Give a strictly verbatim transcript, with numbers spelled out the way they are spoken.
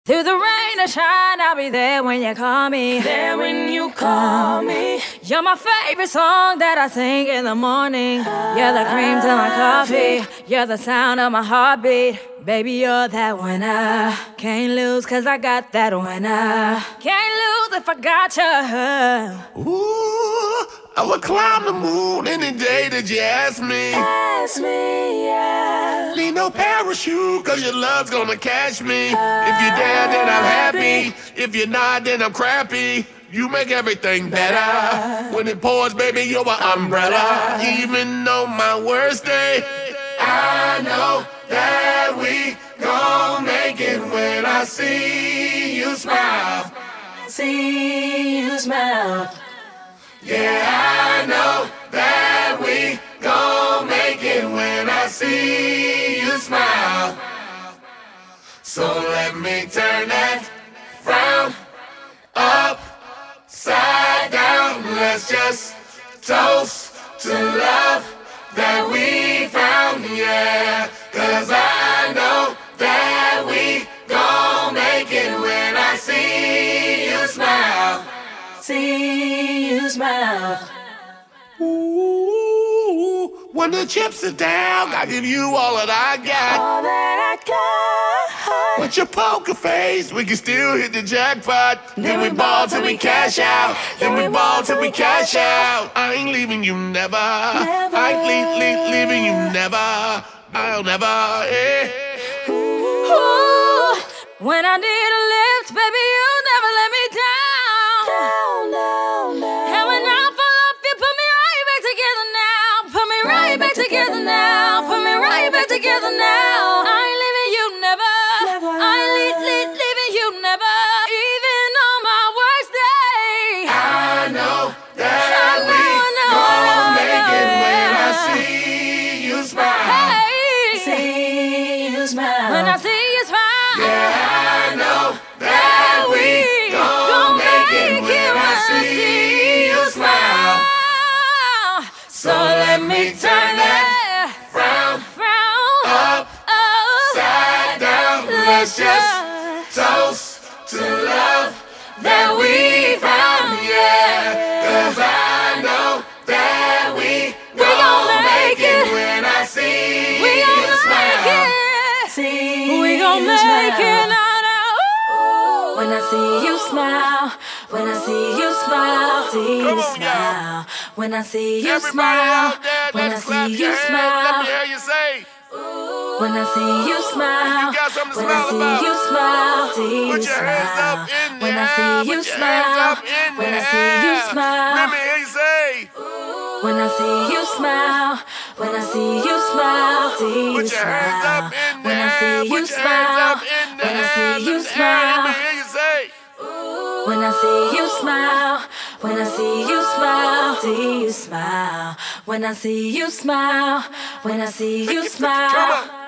Through the rain or shine, I'll be there when you call me. There when you call me. You're my favorite song that I sing in the morning. You're the cream to my coffee. You're the sound of my heartbeat. Baby, you're that winner. Can't lose cause I got that winner. Can't lose if I got you. Ooh, I would climb the moon any day that you ask me. Ask me, yeah. Need no parachute cause your love's gonna catch me. If you're there, then I'm happy. If you're not, then I'm crappy. You make everything better. When it pours, baby, you're my umbrella. Even on my worst day, I know that we gon' make it when I see you smile. See you smile. Yeah, I know that we gon' make it when I see you smile. So let me turn that frown upside down. Let's just toast to love that we found, yeah. Cause I know that we gon' make it when I see you smile. See you smile. Ooh, when the chips are down, I give you all that I got. All that I got. With your poker face, we can still hit the jackpot. Then we ball till we cash out. Then we ball till we cash out. I ain't leaving you never. Never. I ain't le le leaving you never. I'll never. Eh. Ooh, when I need a lift, baby, you never let me down. Down, down, down. And when I fall off, you put me right back together now. Put me right back together now. Put me right back together now. I ain't leaving you never. Never. I ain't le le leaving you never. Even on my worst day. I know that I know, we I know, I gon' know, make I it know, when I yeah. see you smile. Hey, See you smile. when I see you smile. Yeah, I know that we gon' make it when I see you smile. So let me turn that frown frown upside down. Let's just toast to love that we found, yeah. Cause I know that we gon' make it when I see We you gon' make smile. it. See We gon' you make it. smile. Now, now. When I see you smile, when I see you smile, see Come you on, smile. When I see you Everybody smile, out there, when I let's clap see your you hands. Let me smile, hear you say. when I see you smile, You got something to when I smile see about. you smile, see Put you your hands smile. up in the When I air. see Put you your hands smile, up in when the I see you air. Let smile. me hear you say. When I see you smile, when I see you smile, see you Put your hands smile. up in the When I air. see you Put your hands smile, up in the when I air. see you In the air. Let me smile. hear you say. When I see you smile, when I see you smile, see you smile. When I see you smile, when I see you Come smile. on.